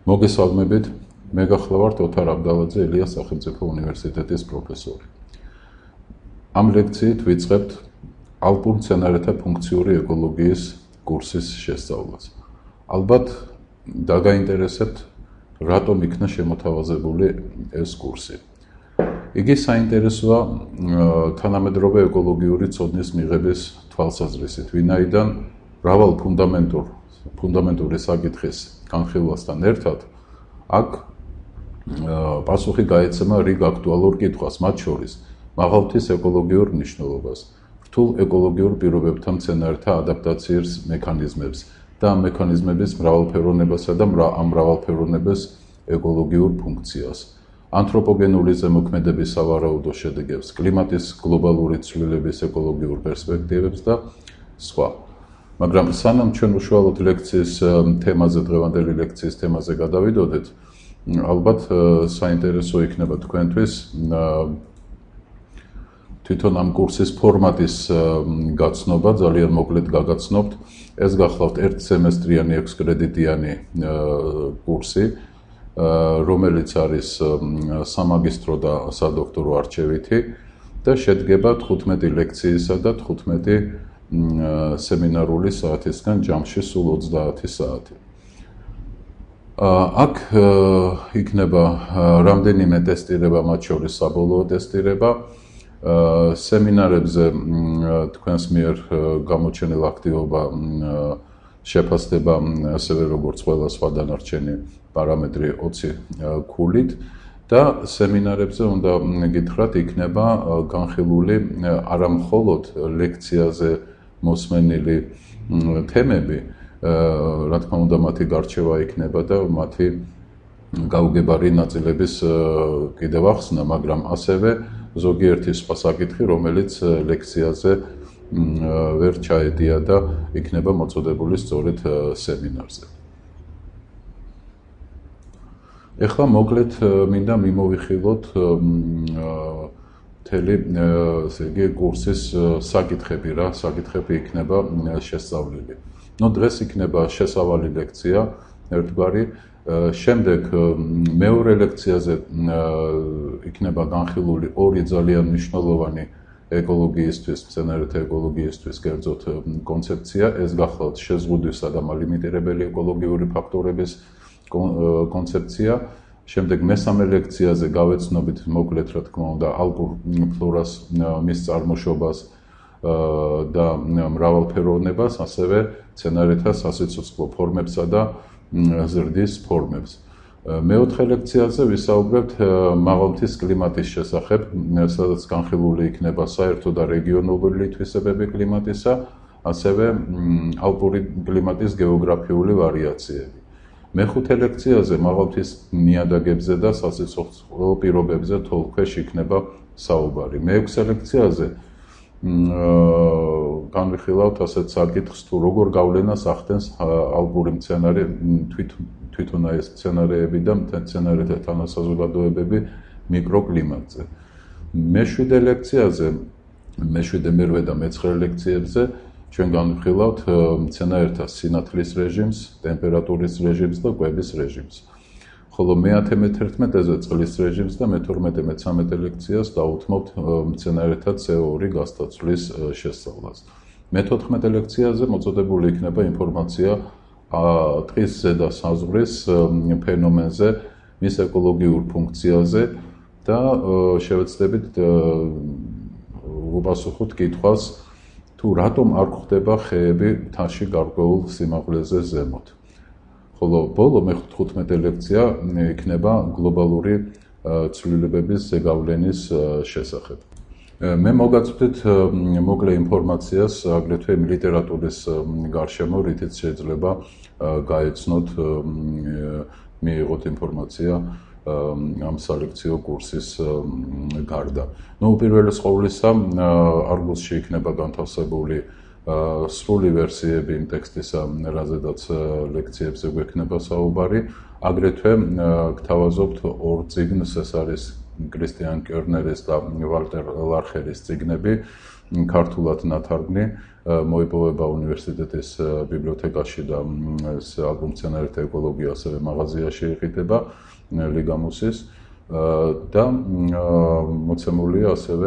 მოგესალმებით, მე გახლავართ ოთარ აბდალაძე, ელიას სახელმწიფო უნივერსიტეტის პროფესორი. ამ ლექციით ვიწყებთ ალპურ მცენარეთა ფუნქციური ეკოლოგიის კურსის შესწავლას. ალბათ დაგაინტერესებთ, რატომ იქნა შემოთავაზებული ეს კურსი. იგი საინტერესოა თანამედროვე ეკოლოგიური ცოდნის მიღების თვალსაზრისით, ვინაიდან მრავალ ფუნდამენტური საკითხის განხილვასთან ერთად აქ პასუხი გაეცემა რიგ აქტუალურ კითხვას, მათ შორის მაღალმთის ეკოლოგიურ მნიშვნელობას, რთულ ეკოლოგიურ პირობებთან მცენარეთა ადაპტაციის მექანიზმებს და ამ მექანიზმების მრავალფეროვნებასა და ამ მრავალფეროვნების ეკოლოგიურ ფუნქციას, ანთროპოგენური ზემოქმედების სავარაუდო შედეგებს, კლიმატის გლობალური ცვლილების ეკოლოგიურ პერსპექტივებს და სხვა. მაგრამ სანამ ჩვენ უშუალოდ ლექციის თემაზე, დღევანდელი ლექციის თემაზე გადავიდოდეთ, ალბათ საინტერესო იქნება თქვენთვის თვითონ ამ კურსის ფორმატის გაცნობა, ძალიან მოკლედ გაგაცნობთ. ეს გახლავთ 1 სემესტრიანი 6 კრედიტიანი კურსი, რომელიც არის სამაგისტრო და სადოქტორო არჩევითი და შედგება 15 ლექციისა და 15 სემინარული საათისგან, ჯამში სულ 30 საათი. აქ იქნება რამდენიმე ტესტირება, მათ შორის საბოლოო ტესტირება. სემინარებზე თქვენს მიერ გამოჩენილ აქტივობა შეფასდება ასევე როგორც ყველა სხვა დანარჩენი პარამეტრი 20 ქულით და სემინარებზე უნდა გითხრათ იქნება განხილული არა მხოლოდ ლექციაზე მოსმენილი თემები, რა თქმა უნდა მათი გარჩევა იქნება და მათი გაუგებარი ნაწილების კიდევ ახსნა, მაგრამ ასევე ზოგიერთი სხვა საკითხი, რომელიც ლექციაზე ვერ ჩაედია და იქნება მოწოდებული სწორედ სემინარზე. ეხლა მოკლედ მინდა მიმოვიხილოთ მთელი კურსის საკითხები, რა საკითხები იქნება შესწავლილი. დღეს იქნება შესავალი ლექცია ერთგვარი, შემდეგ მეორე ლექციაზე იქნება განხილული ორი ძალიან მნიშვნელოვანი ეკოლოგიისთვის, მცენარეთა ეკოლოგიისთვის კერძოდ კონცეფცია, ეს გახლავთ შეზღუდვისა და მალიმიტირებელი ეკოლოგიური ფაქტორების კონცეფცია. შემდეგ მესამე ლექციაზე გავეცნობით მოკლედ, რა თქმა უნდა, ალპურ ფლორას, მის წარმოშობას და მრავალფეროვნებას, ასევე მცენარეთა სასიცოცხლო ფორმებსა და ზრდის ფორმებს. მეოთხე ლექციაზე ვისაუბრებთ მაღალმთის კლიმატის შესახებ, სადაც განხილული იქნება საერთო და რეგიონული თვისებები კლიმატისა, ასევე ალპური კლიმატის გეოგრაფიული ვარიაციები. მეხუთე ლექციაზე მაღალმთის ნიადაგებზე და სასიცოცხლო პირობებზე თოლქვეშ იქნება საუბარი. მეექვსე ლექციაზე განვიხილავთ ასეთ საკითხს, თუ როგორ გავლენას ახდენს ალპური მცენარე, თვითონ ეს მცენარეები და მცენარეთა თანასაზოგადოებები მიკროკლიმატზე. მეშვიდე ლექციაზე, მერვე და მეცხრე ლექციებზე ჩვენ განვიხილავთ მცენარეთა სინათლის რეჟიმს, ტემპერატურის რეჟიმს და კვების რეჟიმს. ხოლო მე-11-ზე წყლის რეჟიმს და მე-12-13 ლექციას დაუთმობთ მცენარეთა CO2 გასწავლის შესწავლას. მე-14 ლექციაზე მოწოდებული იქნება ინფორმაცია ტყის ზედა საზღვრის ფენომენზე, მის ეკოლოგიურ ფუნქციაზე და შევეცდებით უპასუხოთ კითხვას, თუ რატომ არ გვხვდება ხეები მთაში გარკვეულ სიმაღლეზე ზემოთ. ხოლო ბოლო მე-15 ლექცია იქნება გლობალური ცვლილებების ზეგავლენის შესახებ. მე მოგაწვდით მოკლე ინფორმაციას აგრეთვე ლიტერატურის გარშემო, რითიც შეიძლება გაეცნოთ, მიიღოთ ინფორმაცია ამ სალექციო კურსის გარდა. უპირველეს ყოვლისა, არგულში იქნება განთავსებული სრული ვერსიები იმ ტექსტისა, რაზედაც ლექციებზე გვექნება საუბარი. აგრეთვე გთავაზობთ ორ წიგნს, ეს არის კრისტიან კერნერის და ვალტერ ლარხერის წიგნები ქართულად ნათარგმნი მოიპოვება უნივერსიტეტის ბიბლიოთეკაში და ეს ალბომი მცენარეთა ეკოლოგია ასევე მაღაზიაში იყიდება ლიგამუსის და მოცემულია ასევე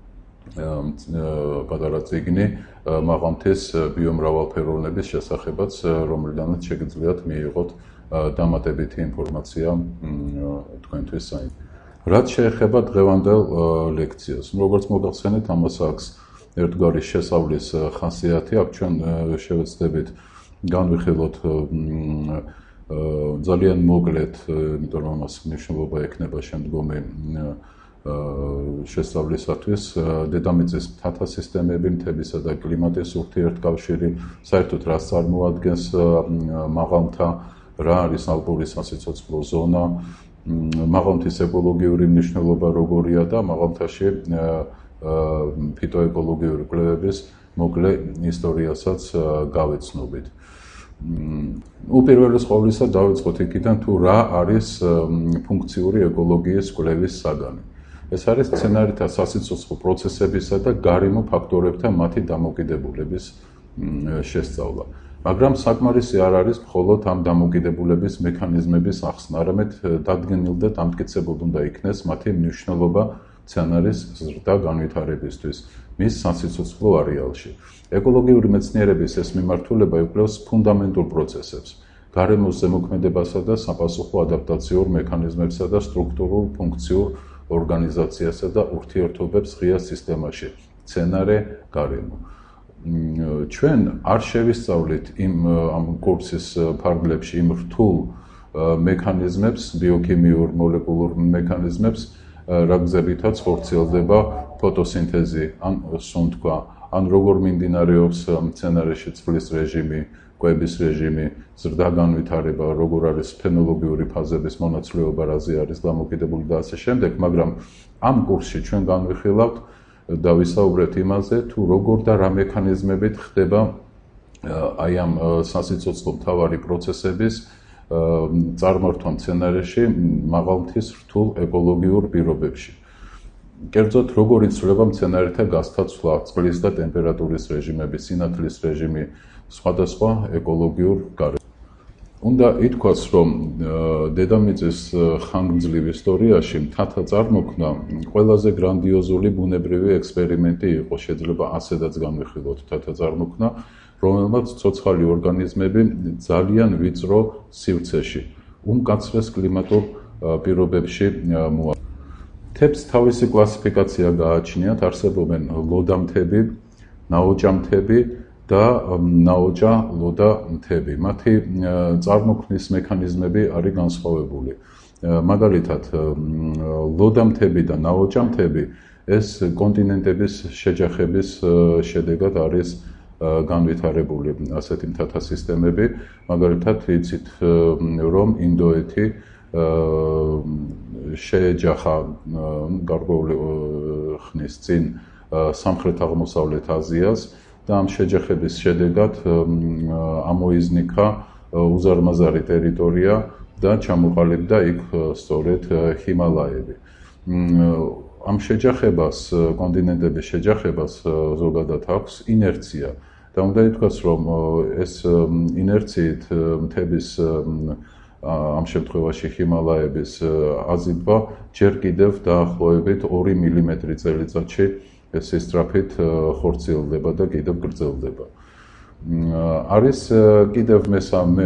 პატარა წიგნი მაღალმთის ბიომრავალფეროვნების შესახებაც, რომლიდანაც შეგიძლიათ მიიღოთ დამატებითი ინფორმაცია თქვენთვის საინტერესო. რაც შეეხება დღევანდელ ლექციას, როგორც მოგახსენეთ, ამას აქვს ერთგვარი შესავლის ხასიათი, აქ ჩვენ შევეცდებით განვიხილოთ ძალიან მოკლედ, იმიტომ რომ ამას მნიშვნელობა ექნება შემდგომი შესწავლისათვის დედამიწის მთათა სისტემები, მთებისა და კლიმატის ურთიერთკავშირი, საერთოდ რას წარმოადგენს მაღალმთა, რა არის ალპური სასიცოცხლო ზონა, მაღალმთის ეკოლოგიური მნიშვნელობა როგორია და მაღალმთაში ფიტოეკოლოგიური კვლევების მოკლე ისტორიასაც გავეცნობით. უპირველეს ყოვლისა დავიწყოთ იქიდან თუ რა არის ფუნქციური ეკოლოგიის კვლევის საგანი. ეს არის მცენარეთა სასიცოცხლო პროცესებისა და გარემო ფაქტორებთან მათი დამოკიდებულების შესწავლა. მაგრამ საკმარისი არ არის მხოლოდ ამ დამოკიდებულების მექანიზმების ახსნა, არამედ დადგენილ და დამტკიცებულ უნდა იქნეს მათი მნიშვნელობა მცენარის ზრდა განვითარებისთვის მის სასიცოცხლო არეალში. ეკოლოგიური მეცნიერების ეს მიმართულება იკვლევს ფუნდამენტურ პროცესებს, გარემოს ზემოქმედებასა და საპასუხო ადაპტაციურ მექანიზმებსა და სტრუქტურულ ფუნქციურ ორგანიზაციასა და ურთიერთობებს ღია სისტემაში, მცენარე გარემო. ჩვენ არ შევისწავლით ამ კურსის ფარგლებში იმ რთულ მექანიზმებს, ბიოქიმიურ მოლეკულურ მექანიზმებს, რა გზებითაც ხორციელდება ფოტოსინთეზი, ან სუნთქვა, ან როგორ მიმდინარეობს მცენარეში წყლის რეჟიმი, კვების რეჟიმი, ზრდა განვითარება, როგორ არის ფენოლოგიური ფაზების მონაცვლეობა, რაზე არის დამოკიდებული და ასე შემდეგ, მაგრამ ამ კურსში ჩვენ განვიხილავთ და ვისაუბრეთ იმაზე, თუ როგორ და რა მექანიზმებით ხდება აი ამ სასიცოცხლო მთავარი პროცესების წარმართვა მცენარეში მაღალმთის რთულ ეკოლოგიურ პირობებში. კერძოდ, როგორ იცვლება მცენარეთა გასთაცვლა, წყლის და ტემპერატურის რეჟიმები, სინათლის რეჟიმი, სხვადასხვა ეკოლოგიურ გარემოში. უნდა ითქვას, რომ დედამიწის ხანგრძლივ ისტორიაში მთათა წარმოქმნა ყველაზე გრანდიოზული ბუნებრივი ექსპერიმენტი იყო, შეიძლება ასედაც განვიხილოთ მთათა წარმოქმნა, რომელმაც ცოცხალი ორგანიზმები ძალიან ვიწრო სივრცეში, უმკაცრეს კლიმატურ პირობებში მოაწყო. მთებს თავისი კლასიფიკაცია გააჩნიათ, არსებობენ ლოდამთები, ნაოჭამთები და ნაოჭა-ლოდა მთები. მათი წარმოქმნის მექანიზმები არის განსხვავებული. მაგალითად, ლოდამთები და ნაოჭამთები ეს კონტინენტების შეჯახების შედეგად არის განვითარებული ასეთი მთათა სისტემები. მაგალითად, იცით, რომ ინდოეთი შეეჯახა გარკვეული ხნის წინ სამხრეთ-აღმოსავლეთ აზიას და ამ შეჯახების შედეგად ამოიზნიქა უზარმაზარი ტერიტორია და ჩამოყალიბდა იქ სწორედ ჰიმალაები. ამ შეჯახებას, კონტინენტების შეჯახებას ზოგადად აქვს ინერცია და უნდა ითქვას, რომ ეს ინერციით მთების ამ შემთხვევაში ჰიმალაების აზიდვა ჯერ კიდევ დაახლოებით 2 მილიმეტრი წელიწადში სისწრაფით ხორციელდება და კიდევ გრძელდება. არის კიდევ მესამე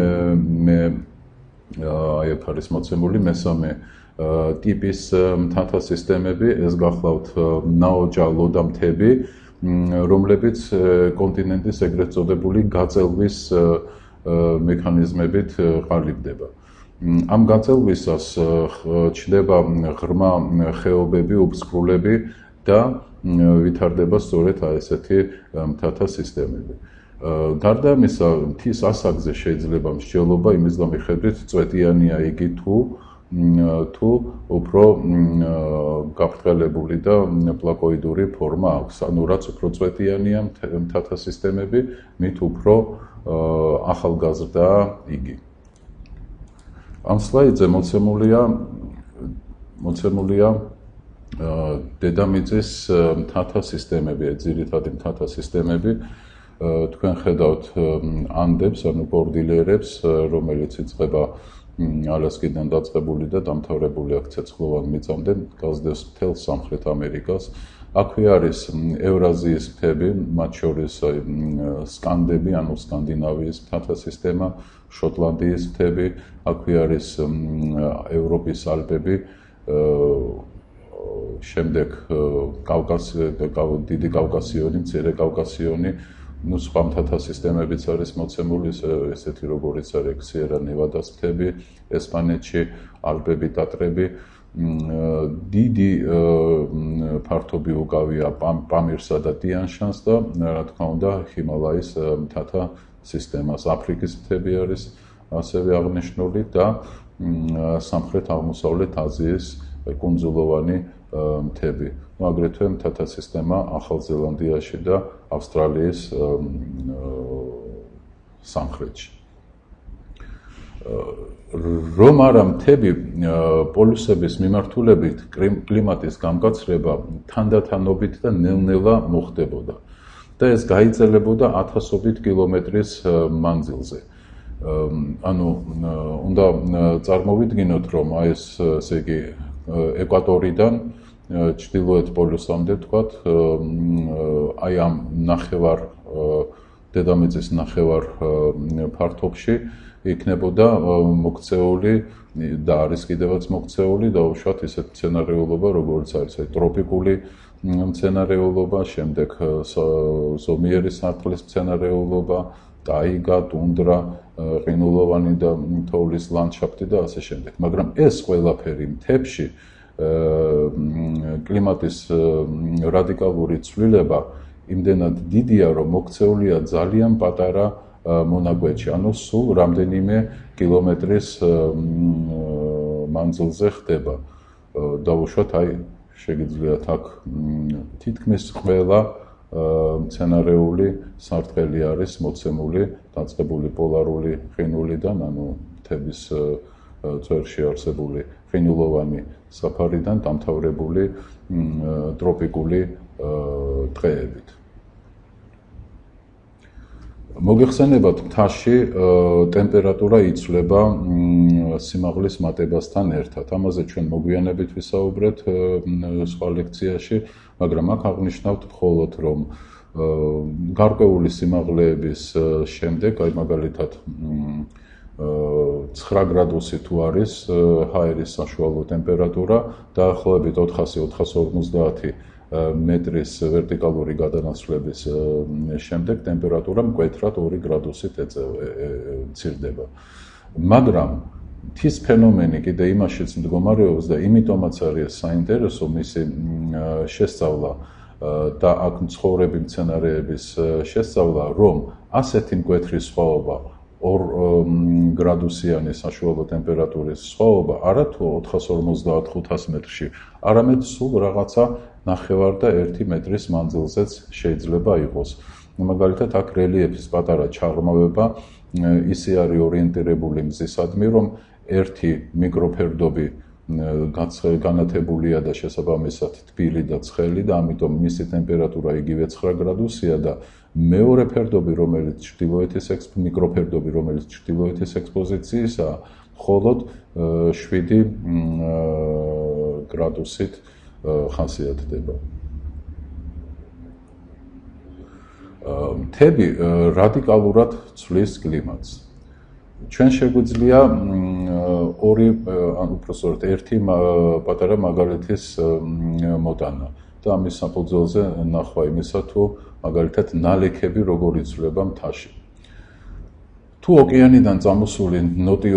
აი აქ არის მოცემული მესამე ტიპის მთათა სისტემები, ეს გახლავთ ნაოჭა-ლოდა მთები, რომლებიც კონტინენტის ეგრეთ წოდებული გაწელვის მექანიზმებით ყალიბდება. ამ გაწელვისას ჩნდება ღრმა ხეობები, უფსკრულები და ვითარდება სწორედ ესეთი მთათა სისტემები. გარდა ამისა, მთის ასაკზე შეიძლება მსჯელობა იმის გამიხედვით წვეტიანია იგი თუ უფრო გაბრტყელებული და პლაკოიდური ფორმა აქვს. ანუ რაც უფრო წვეტიანია მთათა სისტემები, მით უფრო ახალგაზრდაა იგი. ამ სლაიდზე მოცემულია დედამიწის მთათა სისტემები, ძირითადი მთათა სისტემები, თქვენ ხედავთ ანდებს, ანუ კორდილიერებს, რომელიც იწყება ალასკიდან დაწყებული და დამთავრებული აქ ცეცხლოვან მიწამდე, გასდევს მთელ სამხრეთ ამერიკას. აქვე არის ევრაზიის მთები, მათ შორის სკანდები, ანუ სკანდინავიის მთათა სისტემა, შოტლანდიის მთები, აქვე არის ევროპის ალპები, შემდეგ დიდი კავკასიონი, მცირე კავკასიონი, სხვა მთათა სისტემებიც არის მოცემული, ესეთი როგორიც არის სიერა ნევადას მთები, ესპანეთში, ალპები, ტატრები, დიდი ფართობი უკავია პამირსა და ტიან-შანს და რა თქმა უნდა ჰიმალაის მთათა სისტემას. აფრიკის მთები არის ასევე აღნიშნული და სამხრეთ-აღმოსავლეთ აზიის კუნძულოვანი მთები. აგრეთვე მთათა სისტემა ახალ ზელანდიაში და ავსტრალიის სამხრეთში. რომ არა მთები პოლუსების მიმართულებით კლიმატის გამკაცრება თანდათანობით და ნელ-ნელა მოხდებოდა და ეს გაიწელებოდა ათასობით კილომეტრის მანძილზე. ანუ უნდა წარმოვიდგინოთ, რომ ეს ესე იგი ეკვატორიდან ჩრდილოეთ პოლუსამდე თქვათ, აი ამ ნახევარ დედამიწის ნახევარ ფართობში იქნებოდა მოქცეული და არის კიდევაც მოქცეული დაუშვათ ისეთ მცენარეულობა, როგორც არის ტროპიკული მცენარეულობა, შემდეგ ზომიერი სარტყლის მცენარეულობა, ტაიგა, ტუნდრა, ყინულოვანი და თოვლის ლანდშაფტი და ასე შემდეგ. მაგრამ ეს ყველაფერი მთებში კლიმატის რადიკალური ცვლილება იმდენად დიდია, რომ მოქცეულია ძალიან პატარა მონაკვეთში, ანუ სულ რამდენიმე კილომეტრის მანძილზე ხდება. დაუშვათ, აი შეგიძლიათ აქ თითქმის ყველა მცენარეული სარტყელი არის მოცემული დაწყებული პოლარული ყინულიდან, ანუ მთების წვერში არსებული ყინულოვანი საფარიდან დამთავრებული ტროპიკული ტყეებით. მოგეხსენებათ, მთაში ტემპერატურა იცვლება სიმაღლის მატებასთან ერთად. ამაზე ჩვენ მოგვიანებით ვისაუბრეთ სხვა ლექციაში, მაგრამ აქ აღნიშნავთ მხოლოდ, რომ გარკვეული სიმაღლეების შემდეგ, აი მაგალითად 9 გრადუსი თუ არის ჰაერის საშუალო ტემპერატურა, დაახლოებით 400-450 მეტრის ვერტიკალური გადანაცვლების შემდეგ ტემპერატურა მკვეთრად 2 გრადუსით მცირდება. მაგრამ მთის ფენომენი კიდე იმაშიც მდგომარეობს და იმიტომაც არის საინტერესო მისი შესწავლა და აქ მცხოვრები მცენარეების შესწავლა, რომ ასეთი მკვეთრი სხვაობა 2 გრადუსიანი საშუალო ტემპერატურის სხვაობა არათუ 450-500 მეტრში, არამედ სულ რაღაცა 9 და 1 მეტრის მანძილზეც შეიძლება იყოს. მაგალითად, აქ რელიეფის პატარა ჩაღრმავება ისე არის ორიენტირებული მზისადმი, რომ ერთი მიკროფერდობი განათებულია და შესაბამისად თბილი და ცხელი და ამიტომ მისი ტემპერატურა იგივე 9 გრადუსია და მეორე ფერდობი, რომელიც ჩრდილოეთის ექსპოზიციისაა, მხოლოდ 7 გრადუსით ხასიათდება. მთები რადიკალურად ცვლის კლიმატს. ჩვენ შეგვიძლია ერთი პატარა მაგალითის მოტანა და ამის საფუძველზე ნახვა იმისა, თუ მაგალითად ნალექები როგორ იცვლება მთაში. თუ ოკეანიდან წამოსული ნოტიო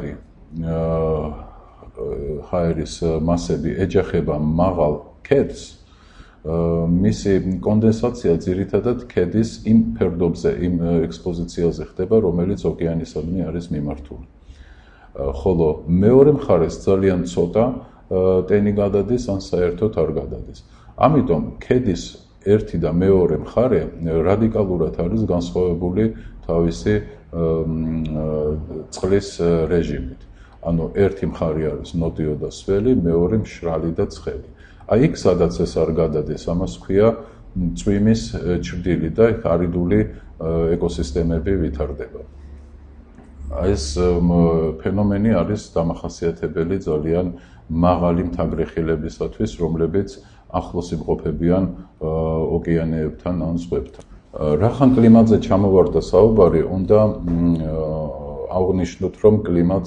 ჰაერის მასები ეჯახება მაღალ ქედს, მისი კონდენსაცია ძირითადად ქედის იმ ფერდობზე, იმ ექსპოზიციაზე ხდება, რომელიც ოკეანისადმი არის მიმართული. ხოლო მეორე მხარეს ძალიან ცოტა ტენი გადადის, ან საერთოდ არ გადადის. ამიტომ ქედის ერთი და მეორე მხარე რადიკალურად არის განსხვავებული თავისი წყლის რეჟიმით. ანუ ერთი მხარე არის ნოდიო და სველი, მეორე მშრალი და ცხელი. აი იქ სადაც ეს არ გადადეს, ამას ქვია წვიმის ჩრდილი და არიდული ეკოსისტემები ვითარდება. ეს ფენომენი არის დამახასიათებელი ძალიან მაღალი მთაგრეხილებისათვის, რომლებიც ახლოს იმყოფებიან ოკეანეებთან ან ზღვებთან. რახან კლიმატზე ჩამოვარდა საუბარი, უნდა აღვნიშნოთ, რომ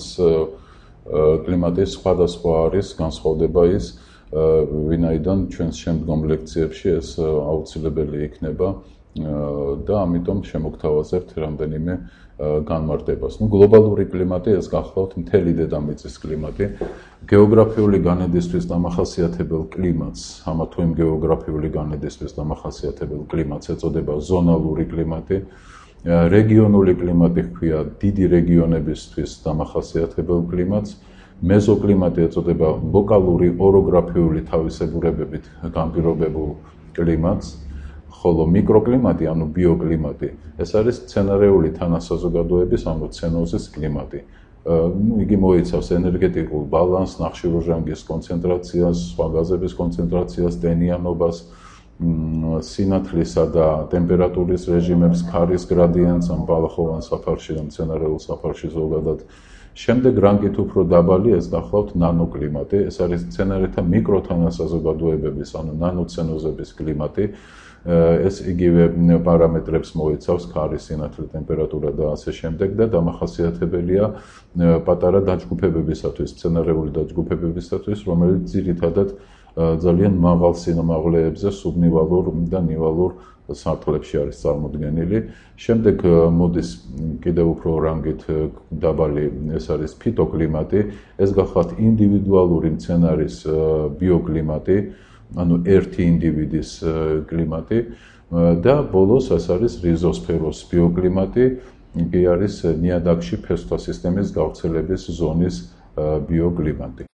კლიმატის სხვადასხვა არის განსხვავდება ის, ვინაიდან ჩვენს შემდგომ ლექციებში ეს აუცილებელი იქნება და ამიტომ შემოგთავაზებთ რამდენიმე განმარტებას. გლობალური კლიმატი ეს გახლავთ მთელი დედამიწის კლიმატი. გეოგრაფიული განედისთვის დამახასიათებელ კლიმატს, ამა თუ იმ გეოგრაფიული განედისთვის დამახასიათებელ კლიმატს ეწოდება ზონალური კლიმატი. რეგიონული კლიმატი ჰქვია დიდი რეგიონებისთვის დამახასიათებელ კლიმატს. მეზოკლიმატი ეწოდება ლოკალური ოროგრაფიული თავისებურებებით განპირობებულ კლიმატს. ხოლო მიკროკლიმატი, ანუ ბიოკლიმატი, ეს არის სცენარეული თანასაზოგადოების, ანუ ცენოზის კლიმატი. იგი მოიცავს ენერგეტიკულ ბალანსს, ნახშირორჟანგის კონცენტრაციას, სხვა გაზების კონცენტრაციას, ტენიანობას, სინათლისა და ტემპერატურის რეჟიმებს, ქარის გრადიენტს, ან ბალახოვან საფარში და მცენარეულ საფარში ზოგადად. შემდეგ რანგით უფრო დაბალი ეს გახლავთ ნანოკლიმატი, ეს არის სცენარეთა მიკროთანასაზოგადოებების, ანუ ნანოცენოზების კლიმატი. ეს იგივე პარამეტრებს მოიცავს ქარის, სინათლე, ტემპერატურა და ასე შემდეგ და დამახასიათებელია პატარა დაჯგუფებებისათვის, სცენარეული დაჯგუფებებისათვის, რომელიც ძირითადად ძალიან მაღალ სინამაღლეებზე, სუბნივალურ და ნივალურ სარტყლებში არის წარმოდგენილი. შემდეგ მოდის კიდევ უფრო რანგით დაბალი, ეს არის ფიტოკლიმატი, ეს გახლავთ ინდივიდუალური მცენარის ბიოკლიმატი, ანუ ერთი ინდივიდის კლიმატი და ბოლოს ეს არის რიზოსფეროს ბიოკლიმატი, იგი არის ნიადაგში ფესვთა სისტემის გავრცელების ზონის ბიოკლიმატი.